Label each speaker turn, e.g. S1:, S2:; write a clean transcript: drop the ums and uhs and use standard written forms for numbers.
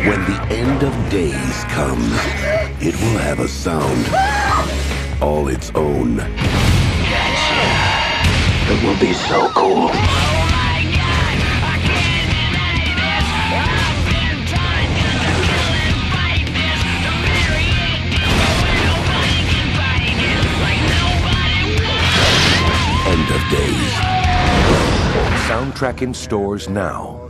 S1: When the end of days comes, it will have a sound all its own.
S2: Gotcha. It will be so cool.
S1: End of Days. Soundtrack in stores now.